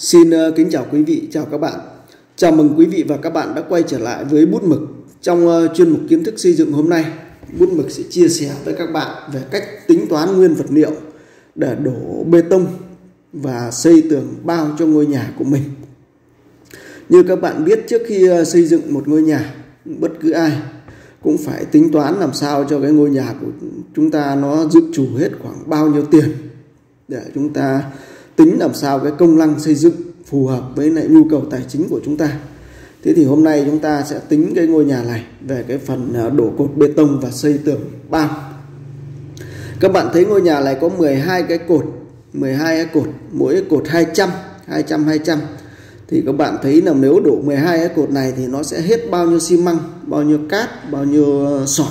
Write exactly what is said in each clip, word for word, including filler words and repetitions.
Xin kính chào quý vị, chào các bạn. Chào mừng quý vị và các bạn đã quay trở lại với Bút Mực. Trong chuyên mục kiến thức xây dựng hôm nay, Bút Mực sẽ chia sẻ với các bạn về cách tính toán nguyên vật liệu để đổ bê tông và xây tường bao cho ngôi nhà của mình. Như các bạn biết, trước khi xây dựng một ngôi nhà, bất cứ ai cũng phải tính toán làm sao cho cái ngôi nhà của chúng ta nó dự trù hết khoảng bao nhiêu tiền, để chúng ta tính làm sao cái công năng xây dựng phù hợp với lại nhu cầu tài chính của chúng ta. Thế thì hôm nay chúng ta sẽ tính cái ngôi nhà này về cái phần đổ cột bê tông và xây tường bao. Các bạn thấy ngôi nhà này có mười hai cái cột, mười hai cái cột, mỗi cái cột hai trăm, hai trăm, hai trăm. Thì các bạn thấy là nếu đổ mười hai cái cột này thì nó sẽ hết bao nhiêu xi măng, bao nhiêu cát, bao nhiêu sỏi.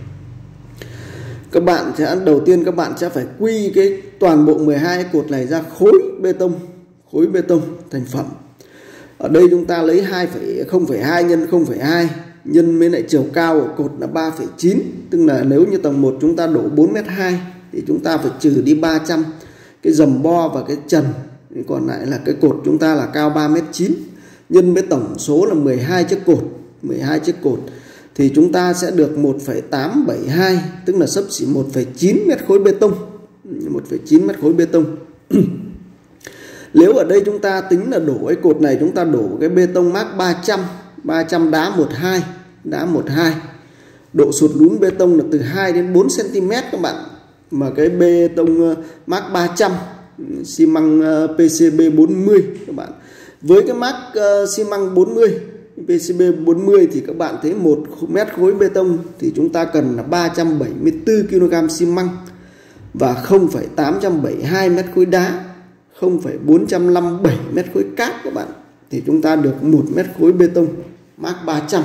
Các bạn sẽ đầu tiên các bạn sẽ phải quy cái toàn bộ mười hai cái cột này ra khối bê tông, khối bê tông thành phẩm. Ở đây chúng ta lấy không phẩy hai nhân không phẩy hai nhân với lại chiều cao của cột là ba phẩy chín, tức là nếu như tầng một chúng ta đổ bốn mét hai thì chúng ta phải trừ đi ba trăm cái dầm bo và cái trần, còn lại là cái cột chúng ta là cao ba mét chín, nhân với tổng số là mười hai chiếc cột, mười hai chiếc cột thì chúng ta sẽ được một phẩy tám bảy hai, tức là xấp xỉ một phẩy chín mét khối bê tông, một phẩy chín mét khối bê tông. Nếu ở đây chúng ta tính là đổ cái cột này, chúng ta đổ cái bê tông mác ba trăm, ba trăm đá một hai, đá một hai. Độ sụt lún bê tông là từ hai đến bốn xăng ti mét các bạn. Mà cái bê tông mác ba trăm, xi măng pê xê bê bốn mươi các bạn. Với cái mác xi măng bốn mươi, pê xê bê bốn mươi thì các bạn thấy một mét khối bê tông thì chúng ta cần là ba trăm bảy mươi tư ki lô gam xi măng và không phẩy tám bảy hai mét khối đá, không phẩy bốn năm bảy mét khối cát các bạn, thì chúng ta được một mét khối bê tông mác ba trăm.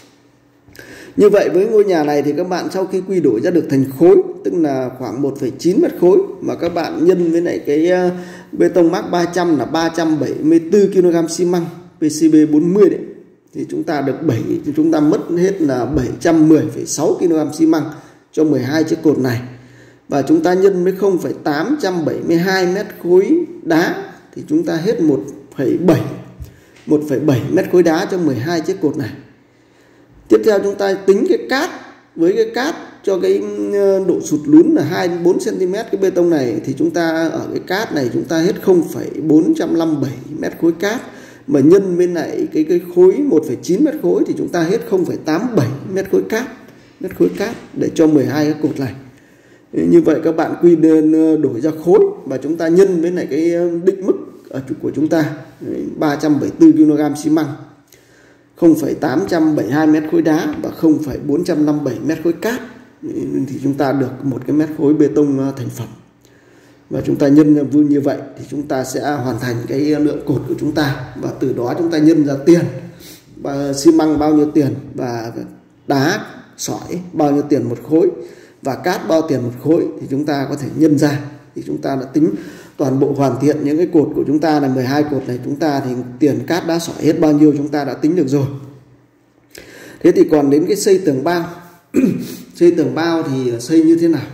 Như vậy với ngôi nhà này thì các bạn sau khi quy đổi ra được thành khối, tức là khoảng một phẩy chín mét khối, mà các bạn nhân với lại cái bê tông mác ba trăm là ba trăm bảy mươi tư ki lô gam xi măng pê xê bê bốn mươi đấy, thì chúng ta được bảy, chúng ta mất hết là bảy trăm mười phẩy sáu ki lô gam xi măng cho mười hai chiếc cột này. Và chúng ta nhân với không phẩy tám bảy hai mét khối đá thì chúng ta hết một phẩy bảy, một phẩy bảy mét khối đá cho mười hai chiếc cột này. Tiếp theo chúng ta tính cái cát, với cái cát cho cái độ sụt lún là hai đến bốn xăng ti mét cái bê tông này thì chúng ta ở cái cát này chúng ta hết không phẩy bốn năm bảy mét khối cát, mà nhân với lại cái cái khối một phẩy chín mét khối thì chúng ta hết không phẩy tám bảy mét khối cát, mét khối cát để cho mười hai cái cột này. Như vậy các bạn quy đổi ra khối và chúng ta nhân với lại cái định mức ở của chúng ta ba trăm bảy mươi tư ki lô gam xi măng, không phẩy tám bảy hai mét khối đá và không phẩy bốn năm bảy mét khối cát, thì chúng ta được một cái mét khối bê tông thành phẩm. Và chúng ta nhân như vậy thì chúng ta sẽ hoàn thành cái lượng cột của chúng ta, và từ đó chúng ta nhân ra tiền, xi măng bao nhiêu tiền và đá sỏi bao nhiêu tiền một khối và cát bao tiền một khối, thì chúng ta có thể nhân ra, thì chúng ta đã tính toàn bộ hoàn thiện những cái cột của chúng ta là mười hai cột này, chúng ta thì tiền cát đá sỏi hết bao nhiêu chúng ta đã tính được rồi. Thế thì còn đến cái xây tường bao. Xây tường bao thì xây như thế nào?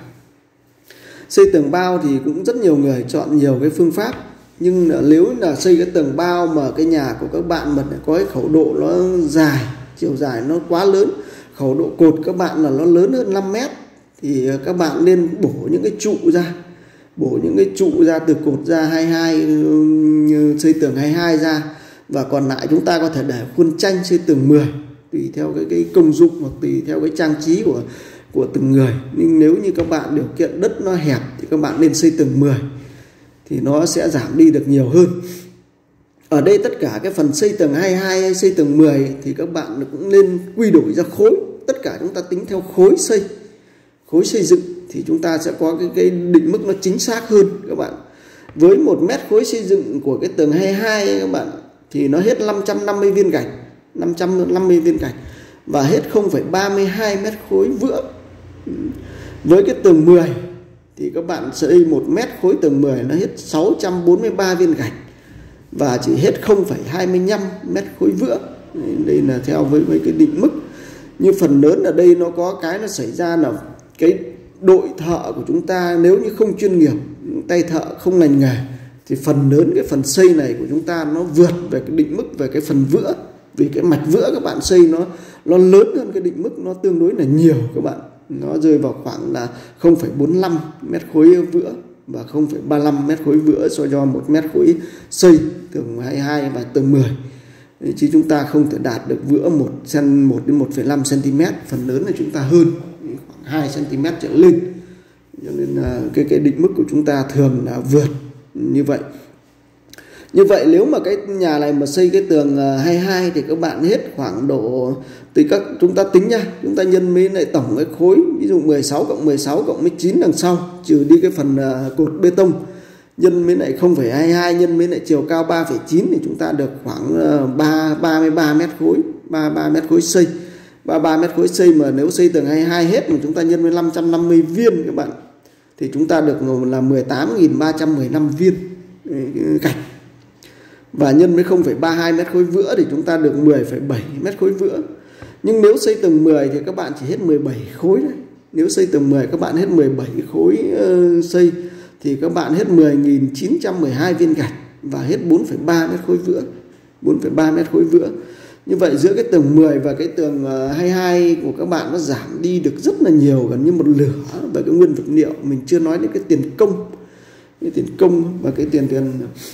Xây tường bao thì cũng rất nhiều người chọn nhiều cái phương pháp, nhưng nếu là xây cái tường bao mà cái nhà của các bạn mà có cái khẩu độ nó dài, chiều dài nó quá lớn, khẩu độ cột các bạn là nó lớn hơn năm mét, thì các bạn nên bổ những cái trụ ra, bổ những cái trụ ra từ cột ra hai mươi hai, xây tường hai mươi hai ra, và còn lại chúng ta có thể để khuôn tranh xây tường mười, tùy theo cái, cái công dụng hoặc tùy theo cái trang trí của của từng người. Nhưng nếu như các bạn điều kiện đất nó hẹp thì các bạn nên xây tường mười thì nó sẽ giảm đi được nhiều hơn. Ở đây tất cả cái phần xây tường hai mươi hai hay xây tường mười thì các bạn cũng nên quy đổi ra khối, tất cả chúng ta tính theo khối xây, khối xây dựng thì chúng ta sẽ có cái, cái định mức nó chính xác hơn các bạn. Với một mét khối xây dựng của cái tường hai mươi hai các bạn thì nó hết năm trăm năm mươi viên gạch, năm trăm năm mươi viên gạch và hết không phẩy ba mươi hai mét khối vữa. Với cái tường mười thì các bạn xây một mét khối tường mười nó hết sáu trăm bốn mươi ba viên gạch và chỉ hết không phẩy hai mươi lăm mét khối vữa. Đây là theo với, với cái định mức. Nhưng phần lớn ở đây nó có cái nó xảy ra là cái đội thợ của chúng ta nếu như không chuyên nghiệp, tay thợ không lành nghề thì phần lớn cái phần xây này của chúng ta nó vượt về cái định mức về cái phần vữa, vì cái mạch vữa các bạn xây nó nó lớn hơn cái định mức, nó tương đối là nhiều các bạn, nó rơi vào khoảng là không phẩy bốn mươi lăm mét khối vữa và không phẩy ba mươi lăm mét khối vữa so cho một mét khối xây tường hai mươi hai và tường mười. Chứ chúng ta không thể đạt được vữa một đến một phẩy năm xăng-ti-mét, phần lớn là chúng ta hơn khoảng hai xăng-ti-mét trở lên, cho nên là cái cái định mức của chúng ta thường là vượt như vậy. Như vậy nếu mà cái nhà này mà xây cái tường hai mươi hai thì các bạn hết khoảng độ, từ các chúng ta tính nha, chúng ta nhân với lại tổng cái khối, ví dụ mười sáu cộng mười sáu cộng với chín đằng sau, trừ đi cái phần cột bê tông, nhân với lại không phẩy hai mươi hai nhân với lại chiều cao ba phẩy chín thì chúng ta được khoảng ba mươi ba mét khối, ba mươi ba mét khối xây. ba mươi ba mét khối xây mà nếu xây tường hai mươi hai hết mà chúng ta nhân với năm trăm năm mươi viên các bạn, thì chúng ta được là mười tám nghìn ba trăm mười lăm viên gạch. Và nhân với không phẩy ba mươi hai mét khối vữa thì chúng ta được mười phẩy bảy mét khối vữa. Nhưng nếu xây tầng mười thì các bạn chỉ hết mười bảy khối đấy. Nếu xây tầng mười các bạn hết mười bảy khối uh, xây thì các bạn hết mười nghìn chín trăm mười hai viên gạch và hết bốn phẩy ba mét khối vữa. bốn phẩy ba mét khối vữa. Như vậy giữa cái tầng mười và cái tầng hai mươi hai của các bạn nó giảm đi được rất là nhiều, gần như một nửa về cái nguyên vật liệu. Mình chưa nói đến cái tiền công, cái tiền công và cái tiền tiền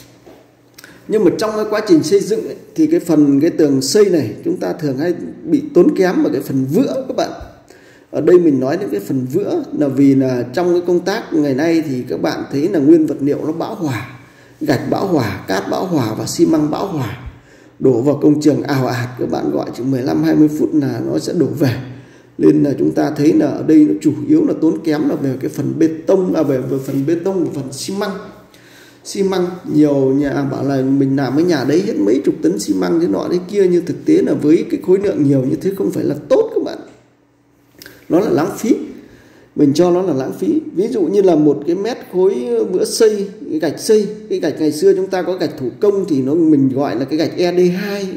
nhưng mà trong cái quá trình xây dựng ấy, thì cái phần cái tường xây này chúng ta thường hay bị tốn kém ở cái phần vữa các bạn. Ở đây mình nói đến cái phần vữa là vì là trong cái công tác ngày nay thì các bạn thấy là nguyên vật liệu nó bão hòa, gạch bão hòa, cát bão hòa và xi măng bão hòa, đổ vào công trường ào ạt, các bạn gọi chỉ mười lăm hai mươi phút là nó sẽ đổ về. Nên là chúng ta thấy là ở đây nó chủ yếu là tốn kém là về cái phần bê tông, là về, về phần bê tông và phần xi măng. Xi măng nhiều nhà bảo là mình làm cái nhà đấy hết mấy chục tấn xi măng thế nọ thế kia, nhưng thực tế là với cái khối lượng nhiều như thế không phải là tốt các bạn, nó là lãng phí, mình cho nó là lãng phí. Ví dụ như là một cái mét khối vữa xây, cái gạch xây, cái gạch ngày xưa chúng ta có gạch thủ công thì nó mình gọi là cái gạch E D hai.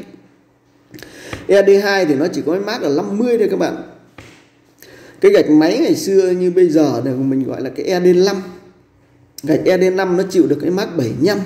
E D hai thì nó chỉ có cái mác là năm mươi thôi các bạn. Cái gạch máy ngày xưa như bây giờ thì mình gọi là cái E D năm. Gạch E D năm nó chịu được cái mác bảy mươi lăm,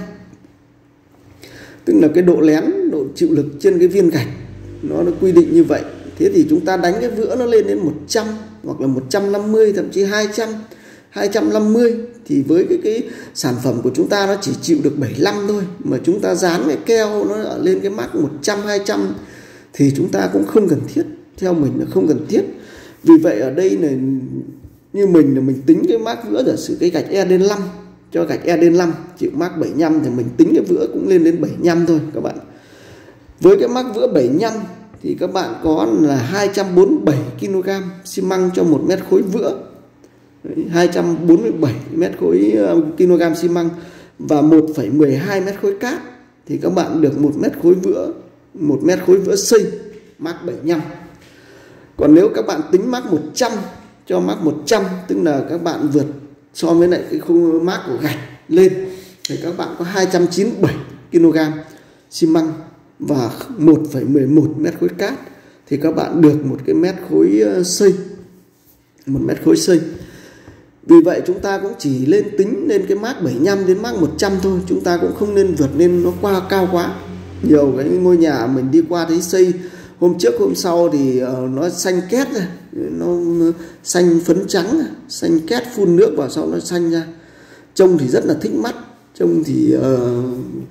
tức là cái độ lén, độ chịu lực trên cái viên gạch nó, nó quy định như vậy. Thế thì chúng ta đánh cái vữa nó lên đến một trăm hoặc là một trăm năm mươi, thậm chí hai trăm, hai trăm năm mươi thì với cái cái sản phẩm của chúng ta nó chỉ chịu được bảy mươi lăm thôi, mà chúng ta dán cái keo nó ở lên cái mác một trăm, hai trăm thì chúng ta cũng không cần thiết, theo mình là không cần thiết. Vì vậy ở đây này, như mình là mình tính cái mác vữa, giả sử cái gạch E D năm cho gạch E D năm chịu mác bảy mươi lăm thì mình tính cái vữa cũng lên đến bảy mươi lăm thôi các bạn. Với cái mác vữa bảy mươi lăm thì các bạn có là hai trăm bốn mươi bảy ki lô gam xi măng cho một mét khối vữa. Đấy, hai trăm bốn mươi bảy mét khối kg xi măng và một phẩy mười hai mét khối cát thì các bạn được một mét khối vữa, một mét khối vữa xây mác bảy mươi lăm. Còn nếu các bạn tính mác một trăm cho mác một trăm, tức là các bạn vượt so với lại cái khung mác của gạch lên thì các bạn có hai trăm chín mươi bảy ki lô gam xi măng và một phẩy mười một mét khối cát thì các bạn được một cái mét khối xây, một mét khối xây. Vì vậy chúng ta cũng chỉ lên tính lên cái mác bảy mươi lăm đến mác một trăm thôi, chúng ta cũng không nên vượt lên nó qua cao quá. Nhiều cái ngôi nhà mình đi qua thấy xây hôm trước hôm sau thì nó xanh két ra, nó xanh phấn trắng, xanh két phun nước vào sau nó xanh ra, trông thì rất là thích mắt, trông thì uh,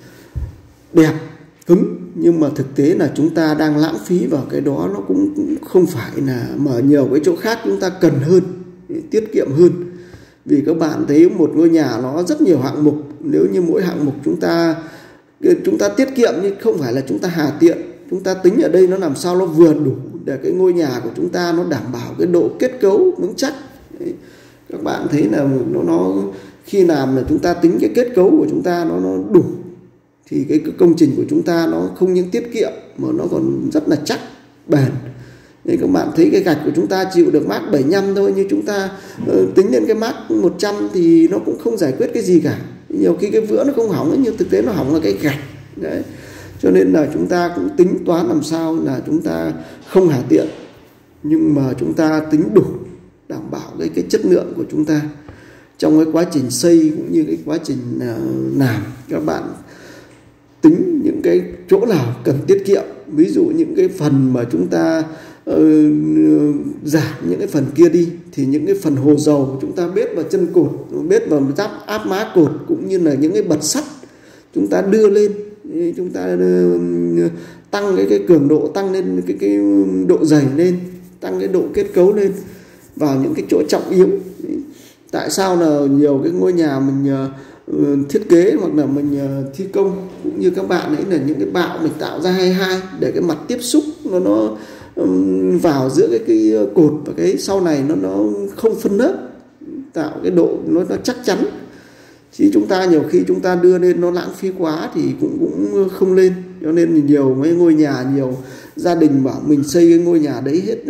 đẹp cứng, nhưng mà thực tế là chúng ta đang lãng phí vào cái đó, nó cũng, cũng không phải là, mà nhiều cái chỗ khác chúng ta cần hơn, tiết kiệm hơn. Vì các bạn thấy một ngôi nhà nó rất nhiều hạng mục, nếu như mỗi hạng mục chúng ta chúng ta tiết kiệm, nhưng không phải là chúng ta hà tiện, chúng ta tính ở đây nó làm sao nó vừa đủ để cái ngôi nhà của chúng ta nó đảm bảo cái độ kết cấu vững chắc. Đấy. Các bạn thấy là nó, nó khi làm là chúng ta tính cái kết cấu của chúng ta nó, nó đủ thì cái, cái công trình của chúng ta nó không những tiết kiệm mà nó còn rất là chắc, bền. Nên các bạn thấy cái gạch của chúng ta chịu được mác bảy mươi lăm thôi, nhưng chúng ta uh, tính lên cái mác một trăm thì nó cũng không giải quyết cái gì cả. Nhiều khi cái vữa nó không hỏng, nhưng thực tế nó hỏng là cái gạch. Đấy. Cho nên là chúng ta cũng tính toán làm sao là chúng ta không hà tiện, nhưng mà chúng ta tính đủ, đảm bảo cái, cái chất lượng của chúng ta. trong cái quá trình xây cũng như cái quá trình làm, các bạn tính những cái chỗ nào cần tiết kiệm. Ví dụ những cái phần mà chúng ta uh, giảm những cái phần kia đi, thì những cái phần hồ dầu chúng ta bết vào chân cột, bết vào giáp áp má cột, cũng như là những cái bật sắt chúng ta đưa lên, chúng ta uh, tăng cái, cái cường độ, tăng lên cái, cái độ dày lên, tăng cái độ kết cấu lên vào những cái chỗ trọng yếu. Tại sao là nhiều cái ngôi nhà mình uh, thiết kế hoặc là mình uh, thi công cũng như các bạn ấy, là những cái bạo mình tạo ra hai hai để cái mặt tiếp xúc nó nó um, vào giữa cái cái cột và cái sau này nó nó không phân lớp, tạo cái độ nó, nó chắc chắn. Chứ chúng ta nhiều khi chúng ta đưa lên nó lãng phí quá thì cũng cũng không lên. Cho nên nhiều mấy ngôi nhà, nhiều gia đình bảo mình xây cái ngôi nhà đấy hết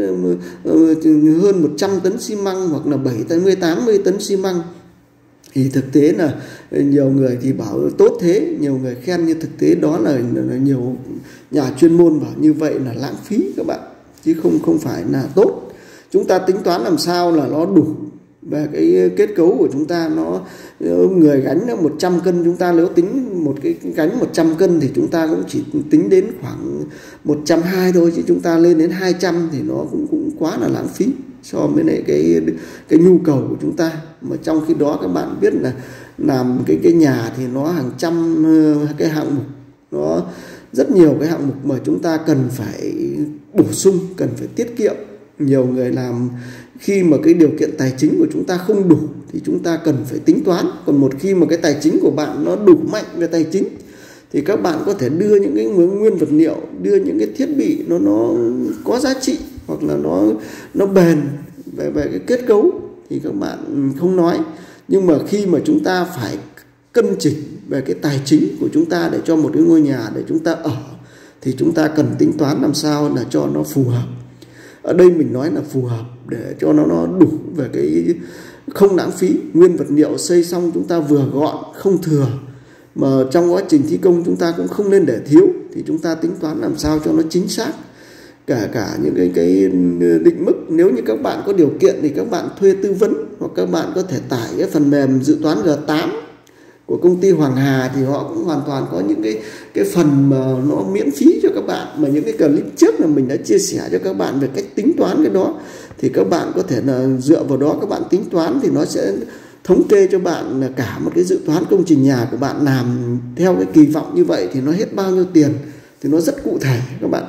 hơn một trăm tấn xi măng hoặc là bảy mươi tám mươi tấn xi măng. Thì thực tế là nhiều người thì bảo tốt thế, nhiều người khen, như thực tế đó là, là nhiều nhà chuyên môn bảo như vậy là lãng phí các bạn, chứ không không phải là tốt. Chúng ta tính toán làm sao là nó đủ về cái kết cấu của chúng ta. Nó người gánh một trăm cân, chúng ta nếu tính một cái gánh một trăm cân thì chúng ta cũng chỉ tính đến khoảng một trăm hai mươi thôi, chứ chúng ta lên đến hai trăm thì nó cũng cũng quá là lãng phí so với lại cái cái nhu cầu của chúng ta. Mà trong khi đó các bạn biết là làm cái cái nhà thì nó hàng trăm cái hạng mục, nó rất nhiều cái hạng mục mà chúng ta cần phải bổ sung, cần phải tiết kiệm. Nhiều người làm khi mà cái điều kiện tài chính của chúng ta không đủ thì chúng ta cần phải tính toán. Còn một khi mà cái tài chính của bạn nó đủ mạnh về tài chính thì các bạn có thể đưa những cái nguyên vật liệu, đưa những cái thiết bị nó nó có giá trị hoặc là nó nó bền về về cái kết cấu thì các bạn không nói. Nhưng mà khi mà chúng ta phải cân chỉnh về cái tài chính của chúng ta để cho một cái ngôi nhà để chúng ta ở thì chúng ta cần tính toán làm sao là cho nó phù hợp. Ở đây mình nói là phù hợp để cho nó nó đủ về cái không lãng phí. Nguyên vật liệu xây xong chúng ta vừa gọn, không thừa, mà trong quá trình thi công chúng ta cũng không nên để thiếu. Thì chúng ta tính toán làm sao cho nó chính xác, cả cả những cái cái định mức. Nếu như các bạn có điều kiện thì các bạn thuê tư vấn, hoặc các bạn có thể tải cái phần mềm dự toán G tám của công ty Hoàng Hà, thì họ cũng hoàn toàn có những cái cái phần mà nó miễn phí cho các bạn. Mà những cái clip trước là mình đã chia sẻ cho các bạn về cách tính toán cái đó, thì các bạn có thể là dựa vào đó các bạn tính toán, thì nó sẽ thống kê cho bạn là cả một cái dự toán công trình nhà của bạn làm theo cái kỳ vọng như vậy thì nó hết bao nhiêu tiền, thì nó rất cụ thể các bạn.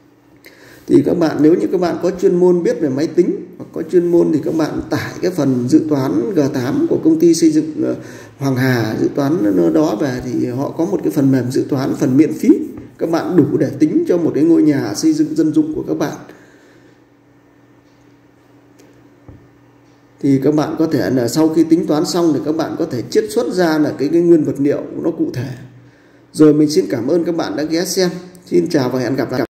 Thì các bạn nếu như các bạn có chuyên môn biết về máy tính hoặc có chuyên môn thì các bạn tải cái phần dự toán G tám của công ty xây dựng Hoàng Hà dự toán đó về, thì họ có một cái phần mềm dự toán, phần miễn phí, các bạn đủ để tính cho một cái ngôi nhà xây dựng dân dụng của các bạn. Thì các bạn có thể là sau khi tính toán xong thì các bạn có thể chiết xuất ra là cái, cái nguyên vật liệu nó cụ thể. Rồi mình xin cảm ơn các bạn đã ghé xem. Xin chào và hẹn gặp lại.